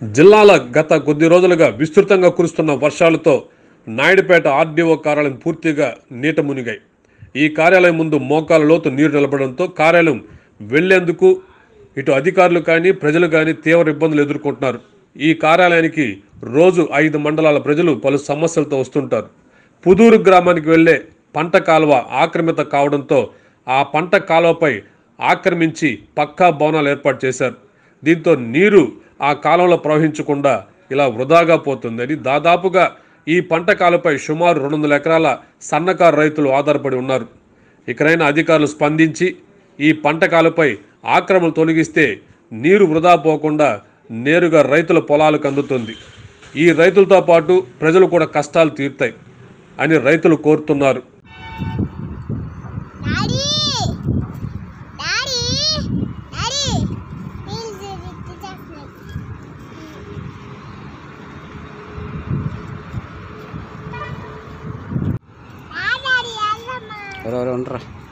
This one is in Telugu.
జిల్లాల గత కొద్ది రోజులుగా విస్తృతంగా కురుస్తున్న వర్షాలతో నాయుడుపేట ఆర్డీఓ కార్యాలయం పూర్తిగా నీట మునిగాయి. ఈ కార్యాలయం ముందు మోకాల లోతు నీరు నిలబడంతో కార్యాలయం వెళ్లేందుకు ఇటు అధికారులు కానీ ప్రజలు కానీ తీవ్ర ఇబ్బందులు ఎదుర్కొంటున్నారు. ఈ కార్యాలయానికి రోజు 5 మండలాల ప్రజలు పలు సమస్యలతో వస్తుంటారు. పుదూరు గ్రామానికి వెళ్లే పంట కాలువ ఆక్రమిత కావడంతో ఆ పంట కాలువపై ఆక్రమించి పక్కా భవనాలు ఏర్పాటు చేశారు. దీంతో నీరు ఆ కాలంలో ప్రవహించకుండా ఇలా వృధాగా పోతుందని దాదాపుగా ఈ పంట కాలువపై సుమారు 200 ఎకరాల సన్నకారు రైతులు ఆధారపడి ఉన్నారు. ఇకనైనా అధికారులు స్పందించి ఈ పంట కాలువపై ఆక్రమణలు తొలగిస్తే నీరు వృధా పోకుండా నేరుగా రైతుల పొలాలకు అందుతుంది. ఈ రైతులతో పాటు ప్రజలు కూడా కష్టాలు తీరుతాయి అని రైతులు కోరుతున్నారు. ఎవరెవరు ఉండరా?